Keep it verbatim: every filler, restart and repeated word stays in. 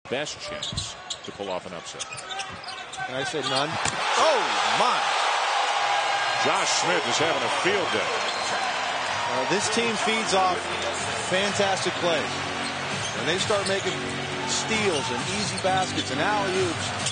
best chance to pull off an upset. And I said none. Oh, my. Josh Smith is having a field day. Uh, this team feeds off fantastic play. When they start making steals and easy baskets and alley-oops,